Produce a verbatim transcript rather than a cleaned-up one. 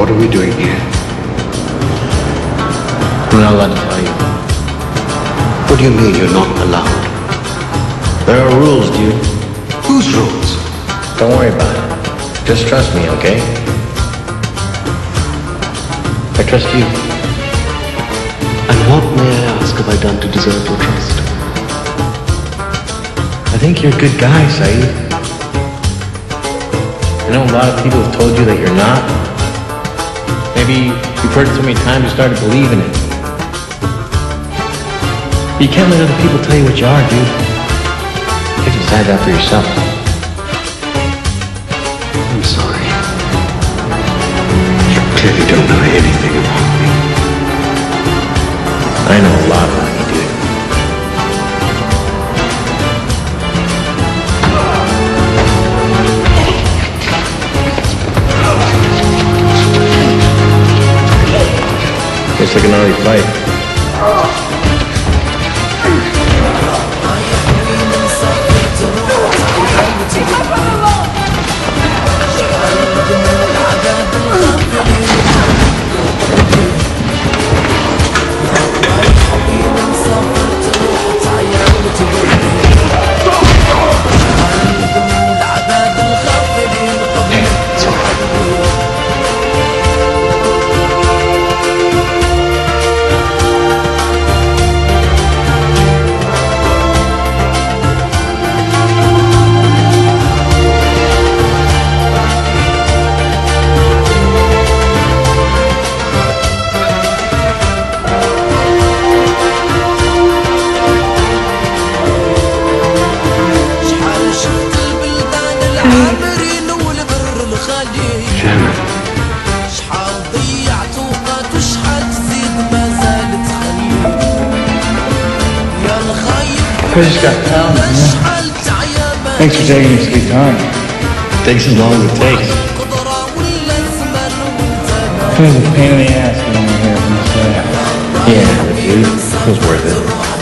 What are we doing here? I'm not allowed to tell you. What do you mean you're not allowed? There are rules, dude. Whose rules? Don't worry about it. Just trust me, okay? I trust you. And what, may I ask, have I done to deserve your trust? I think you're a good guy, Saeed. I know a lot of people have told you that you're not. Maybe you've heard it so many times you started believing it. You can't let other people tell you what you are, dude. You have to decide that for yourself. I'm sorry. You clearly don't know anything about me. I know a lot about you, dude. It's like an gnarly fight. I just got pounded, man. Thanks for taking your sweet time. Takes as long as it takes. It was a pain in the ass getting over here from the city. Yeah, dude, it was worth it.